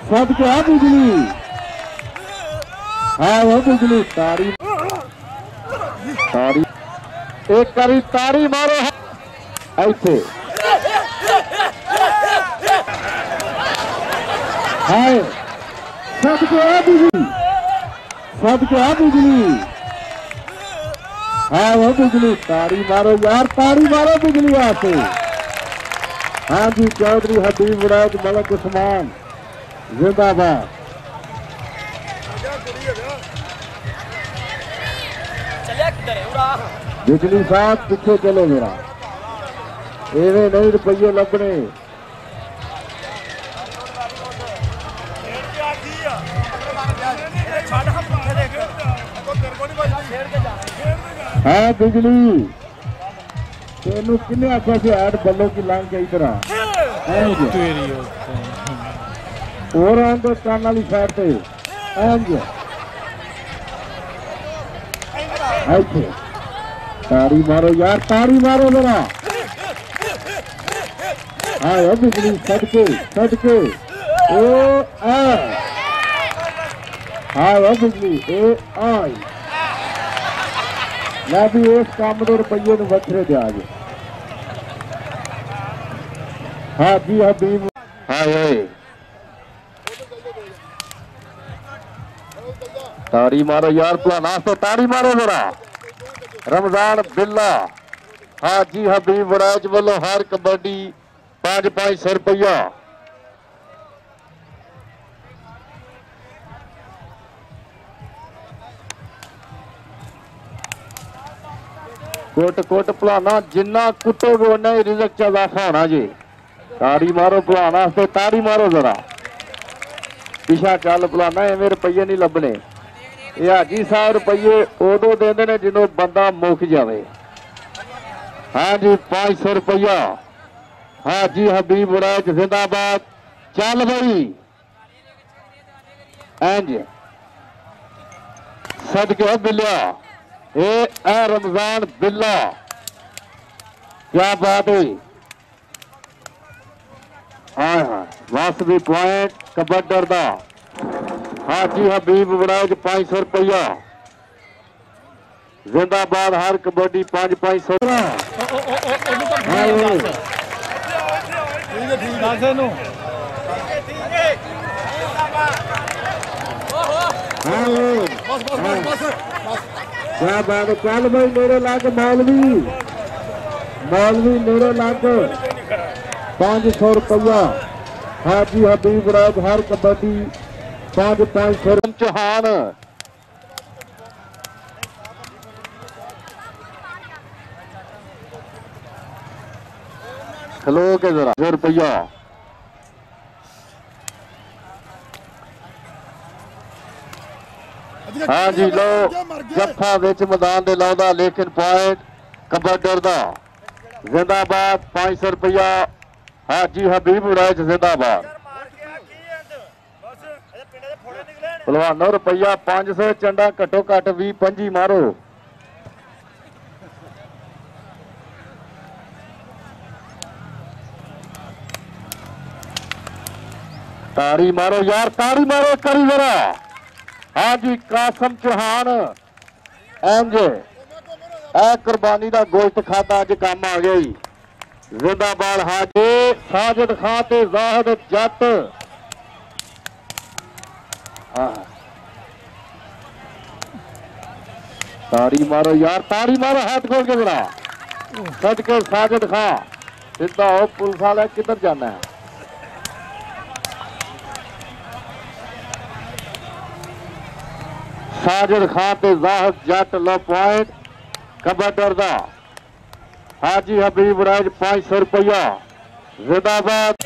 सबके आ बिजली है वो बिजली तारी तारी एक करी तारी मारो ऐसे है सबके आ बिजली सबके आ बिजली है वो बिजली तारी मारो यार तारी मारो बिजली आते। हाँ जी चौधरी हबीब वड़ैच मलक उस्मान जिंदाबाद। बिजली साहब पीछे चलो मेरा एवे नहीं रुपये लभने। है बिजली तेनू किन्ने आख्या से ऐड बल्लों की लांग के इधर और आंदो कान वाली साइड पे ऐसे तारी मारो यार तारी मारो मेरा। हाँ बिजली सदके सदके ओ हाँ बिजली ए आई मैं भी उस काम के रुपये वखरे दे आज। हाँ जी हबीब हाँ तारी मारो यार प्लाना तो तारी मारो मेरा। रमजान बिल्ला हाँ जी हबीब वड़ैच वालों हर कबड्डी 5-500 रुपया। कोट कोट भलाना जिन्ना कुटोगे उन्ना ही रिजक च इजाफा होना जी। तारी मारो भलाना से तारी मारो जरा पिछा चल भलाना एवं रुपये नहीं लभने। ये हाजी साहब रुपये उदो देंदे ने जिदों बंदा मुक जाए। हाँ जी 500 रुपया। हाँ जी हबीब वड़ैच जिंदाबाद। चल भाई इंज सदके बिलिया ए रमजान बिल्ला क्या बात है। हाँ हाँ वासवी पॉइंट कबड्डर दा। हाँ जी हबीब वड़ैच 500 रुपया जिंदाबाद। हर कबड्डी 5-500। क्या बात है चल भाई मेरे लाग मौलवी मौलवी मेरे लाग 500 रुपया। हाँ जी हबीब वड़ैच हर कबड्डी 5-500। चौहान खलो के जरा 100 रुपया। हाँ जी लो जफा विच मैदान दे लाउंदा लेकिन पॉइंट कबड्डर दा जिंदाबाद 500 रुपया। हाँ जी हबीब वड़ैच जिंदाबाद। पहलवानों रुपया 500 चंडा घटो घट 20-25 मारो। तारी मारो यार तारी मारो करी जरा। हाँ जी कासम चौहान इंज ए कुर्बानी का गोश्त खाता अज काम आ गया जिंदाबाद। हाँ जी साजिद खान ते जाहिद जट तारी मारो यार तारी मारो हाथ खोल के जरा सदके साजिद खान सीधा हो पुलिस वाले किधर जाना है। साजिद खान ते जाहिद जट लो पॉइंट कबड्डर दा। हाजी हबीब वड़ैच 500 रुपया जिंदाबाद।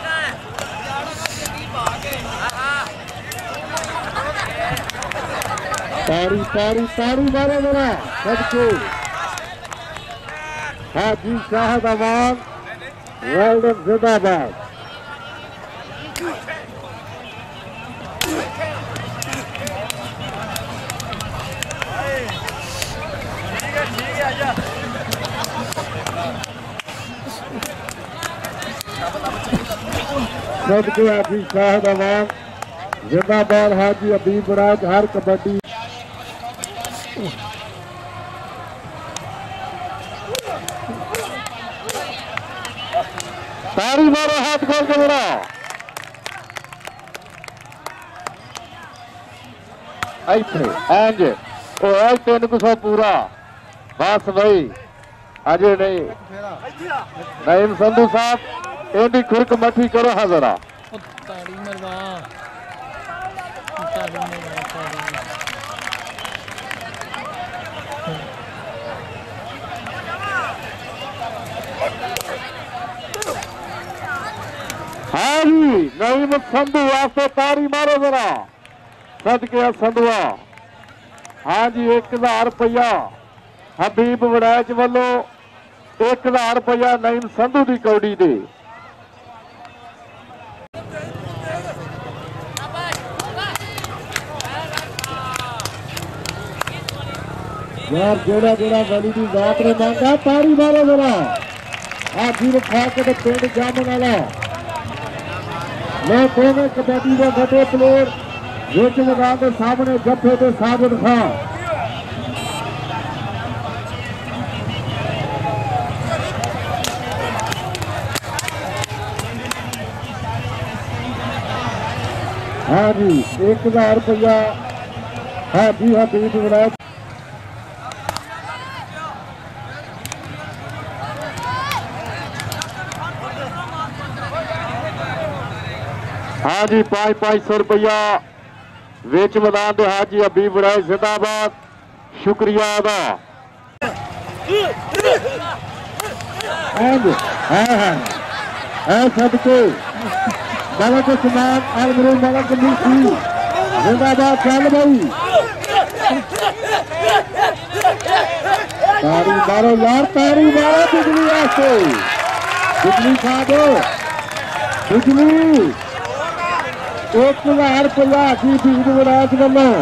तारी तारी तारी मारो मेरा सबको। हाजी शाहद अमान वेल्डन जिंदाबाद। सबके हाजी शाहद अमान जिंदाबाद हाजी हबीब राज हर कबड्डी। तारी मारो हाथ खोल के बड़ा इंज 300 पूरा बस भाई अजे नहीं नईम संधू साहब इनकी खुरक मठी करो हाँ जरा हाँ जी नईम संधू वास्ते तारी मारो जरा सदके संधुआ। हाँ जी 1000 रुपया हबीब वड़ैच वालों 1000 रुपया नईम संधू की कौड़ी दे। यार जेड़ा जेड़ा वली की जात ने मांगा तारी मारो जरा आज जीव खा के पिंड जामन वाला मैं दोवें कबड्डी के फटे प्लेयर विच मैदान के सामने जफे के साबित खां। हाँ जी 1000 रुपया है जी हबीब वड़ैच। हाँ जी 500 रुपया विच मैदान दे हाजी हबीब वड़ैच जिंदाबाद शुक्रिया अदा। सदके मलक उस्मान अलमरू मलक मुल्की जिंदाबाद चल भाई तारी मारो यार तारी मारो बिजली वास्ते बिजली खा दो बिजली 1000 रुपया की हबीब वड़ैच वालों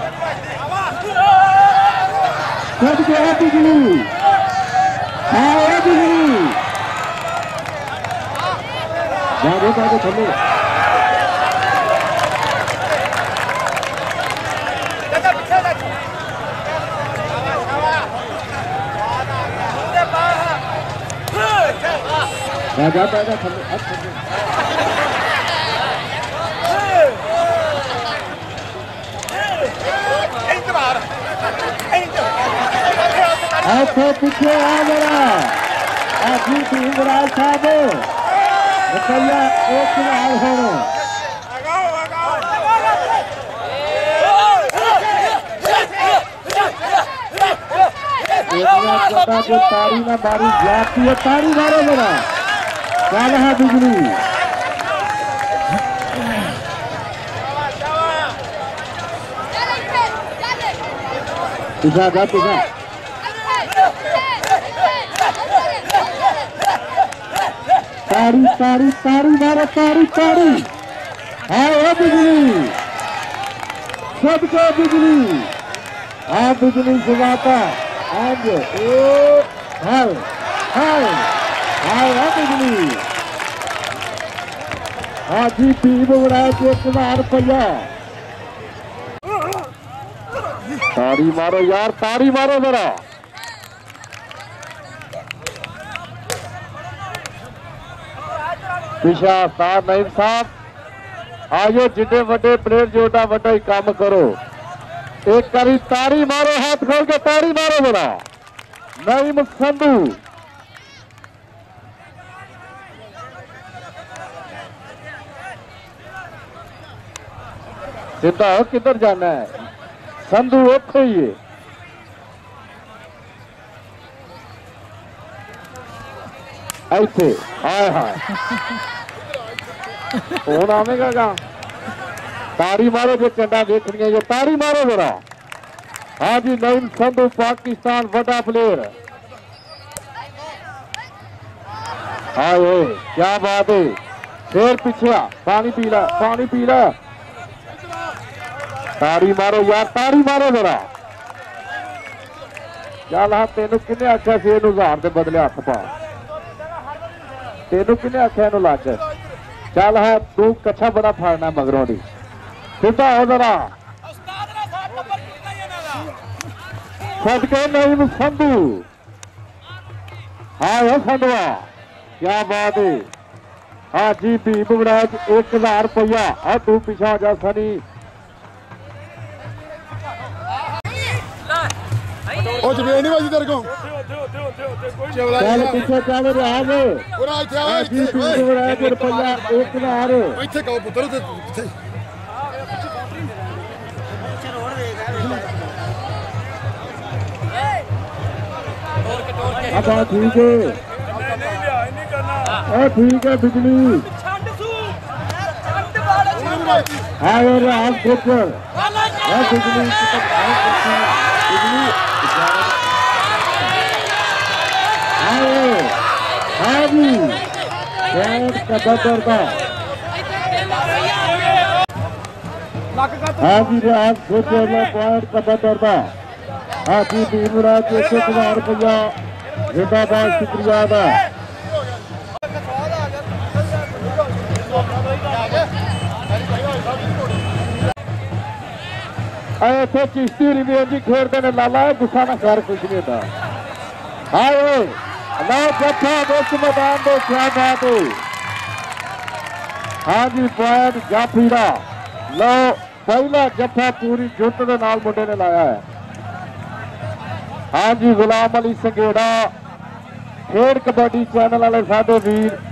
सदके है बिजली हाँ बिजली जाओ थले राजा पैदा थले ऐसे पीछे आ जरा आखिर हबीब वड़ैच साहब रुपया 1000 होना जो तारी ना मारी जाती है तारी मारो जरा चल है बिजली पिछा जा पिछा तारी तारी तारी मारो तारी तारी हाँ बिजली सबको बिजली हाँ बिजली सुनाता आज हाय हाय हाय बिजली हाँ जी हबीब वड़ैच 1000 रुपया तारी मारो यार तारी मारो जरा पिछा साहब नईम साहब आयो जिन्ने वड्डे प्लेयर जोड़ा वड्डा ही काम करो एक करी तारी मारो हाथ खोल के तारी मारो जरा नईम संधू सीधा किधर जाना है संधू उठो ही है ऐसे हाय हाय कौन आवेगा गा तारी मारो जो चंडा देखनी है जो तारी मारो जरा हाँ जी नईम संधू पाकिस्तान बड़ा प्लेयर हाय क्या बात है फिर पीछे पानी पी ला तारी मारो यार तारी मारो जरा चल हाँ तेन किन्ने आख्या से 1000 के बदले हथ पा तेन किन्ने आख्या लग चल है तू कच्छा बड़ा फाड़ना मगरों दी ਸਿੱਧਾ ਹੋ ਜਰਾ ਛੱਡ ਕੇ ਨਹੀਂ ਸੰਧੂ ਹਾਂ ਸੰਧਵਾ ਕੀ ਬਾਤ ਹੈ हाँ जी भी बुमराज 1000 रुपया और तू पीछा जा सनी जमीन नहीं बाजी तेरे को चल पीछे चल रहा है जी भी बुमराज रुपया 1000 ਇੱਥੇ ਕਹੋ ਪੁੱਤਰ ਤੇ ਇੱਥੇ अब ठीक है ठीक है बिजली हाँ राज खोकर बिजली हाँ जी कदा करता हाँ जी राज खोकर पॉइंट कदा करता हाँ जी भीमराज 1000 रुपया जिंदाबाद शुक्रिया अदा इतने चिश्ती रिव्यू जी खेलते ने लाला गुस्सा ना कर कुछ नहीं था हाय लो जत्था दोस्त मैदान दो क्या बात है हाँ जी पॉइंट जाफीरा लो पहला जत्था पूरी जुट के नाल मुंडे ने लाया है हाँ जी गुलाम अली संघेड़ा खेड कबड्डी चैनल वाले साडे वीर